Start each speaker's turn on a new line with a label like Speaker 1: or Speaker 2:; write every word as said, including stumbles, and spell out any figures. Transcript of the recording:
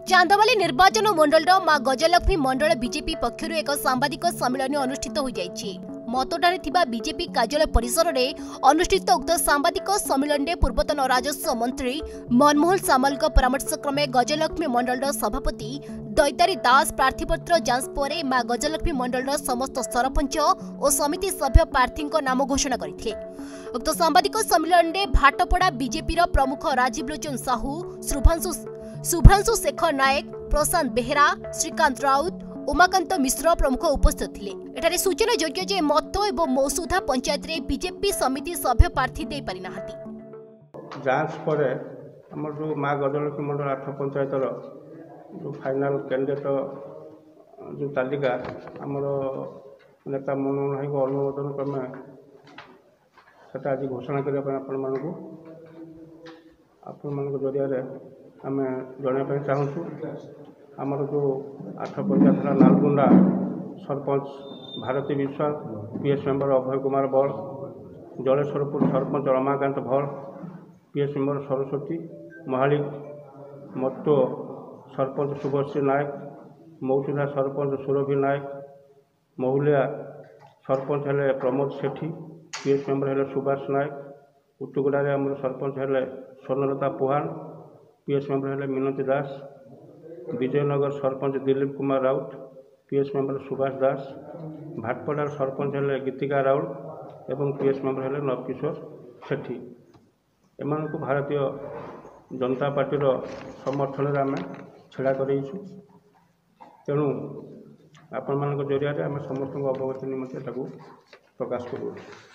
Speaker 1: चांदवाली निर्वाचन मंडल मां गजलक्ष्मी मंडल बीजेपी पक्षर एक सांबादिक सम्मेलन अनुष्ठित हो जाइछि। मतोटारे थिबा बीजेपी कार्यालय परिसर में अनुष्ठित उक्त सांबादिक सम्मेलन में पूर्वतन राजस्व मंत्री मनमोहन सामल परामर्शक्रमे गजलक्ष्मी मंडल सभापति दैतारी दास प्रार्थीपत्र जांच पर मां गजलक्ष्मी मंडल समस्त सरपंच और समिति सभ्य प्रार्थी नाम घोषणा करथिले। उक्त सांबादिक सम्मेलन में भाटपड़ा बीजेपी प्रमुख राजीव लोचन साहू, शुभांशु शुभ्रांशु शेखर नायक, प्रशांत बेहेरा, श्रीकांत राउत, उमाकांत मिश्र प्रमुख उपस्थित थिले। एठारे सूचना योग्य जे मत एवं मौसुधा पंचायत रे बीजेपी समिति सभ्य प्रार्थी दे पारि नाहांती।
Speaker 2: जांच पर हमर जो मां गजलक्ष्मी मंडल आठ पंचायत रो जो फाइनल कैंडिडेट जो तालिका हमर नेता मनोहर भाई को अनुमोदन क्रमे सेटा आज घोषणा करबा ପାଇଁ आपण मानकु आपण मानक जरिया रे आम जनवाई चाहूँ। आमर जो आठ पंचायत नालगुंडा सरपंच भारती विश्वास, पीएस मेंबर अभय कुमार बल, जलेश्वरपुर सरपंच रमाकांत भल, पीएस मेंबर सरस्वती महालिक, मट्टो सरपंच शुभश्री नायक, मौसुधा सरपंच सुरभि नायक, महुलिया सरपंच हेले प्रमोद सेठी, पीएस मेंबर हेले सुभाष नायक, उटुगुड़ारे आम सरपंच हेले स्वर्णलता पुहान, पीएस मेंबर हेले मिनती दास, विजयनगर सरपंच दिलीप कुमार राउत, पीएस मेंबर सुभाष दास, भाटपड़ार सरपंच हेले गीतिका राउत एवं पीएस मेंबर हेले नवकिशोर सेठी। एमान को भारतीय जनता पार्टी समर्थन में आम छेड़ा करूँ। तेणु आपण मान जरिया आम समस्त अवगति निमंत्रण प्रकाश करूँ।